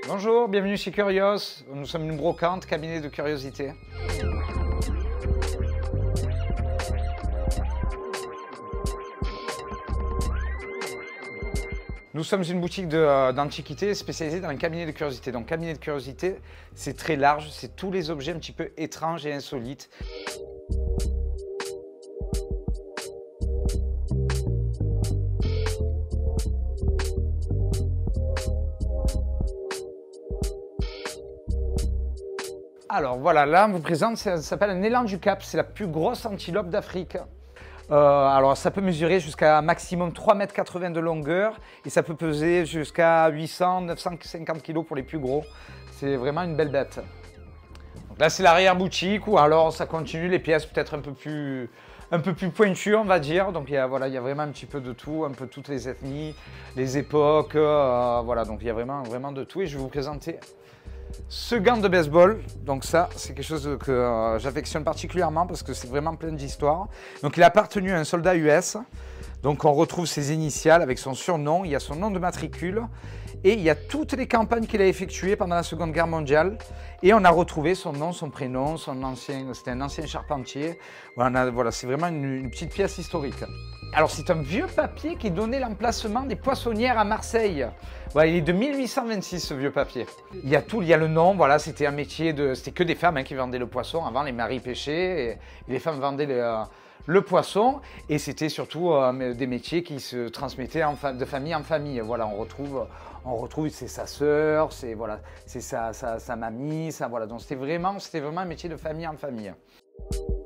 Bonjour, bienvenue chez Curios. Nous sommes une brocante, cabinet de curiosité. Nous sommes une boutique d'antiquités spécialisée dans le cabinet de curiosité. Donc cabinet de curiosité, c'est très large, c'est tous les objets un petit peu étranges et insolites. Alors voilà, là on vous présente, ça s'appelle un élan du Cap, c'est la plus grosse antilope d'Afrique. Alors ça peut mesurer jusqu'à maximum 3,80 m de longueur et ça peut peser jusqu'à 800-950 kg pour les plus gros. C'est vraiment une belle bête. Donc là c'est l'arrière-boutique ou alors ça continue, les pièces peut-être un peu plus pointues on va dire. Donc il y a vraiment un petit peu de tout, un peu toutes les ethnies, les époques, voilà, donc il y a vraiment de tout et je vais vous présenter ce gant de baseball. Donc ça, c'est quelque chose que j'affectionne particulièrement parce que c'est vraiment plein d'histoires. Donc il a appartenu à un soldat US. Donc on retrouve ses initiales avec son surnom, il y a son nom de matricule et il y a toutes les campagnes qu'il a effectuées pendant la Seconde Guerre mondiale. Et on a retrouvé son nom, son prénom, c'était un ancien charpentier. Voilà, c'est vraiment une petite pièce historique. Alors c'est un vieux papier qui donnait l'emplacement des poissonnières à Marseille. Voilà, il est de 1826 ce vieux papier. Il y a tout, il y a le nom, voilà, c'était un métier c'était que des femmes qui vendaient le poisson. Avant les maris pêchaient et les femmes vendaient le poisson et c'était surtout des métiers qui se transmettaient de famille en famille. Voilà, on retrouve c'est sa sœur, c'est sa mamie, voilà. Donc c'était vraiment un métier de famille en famille.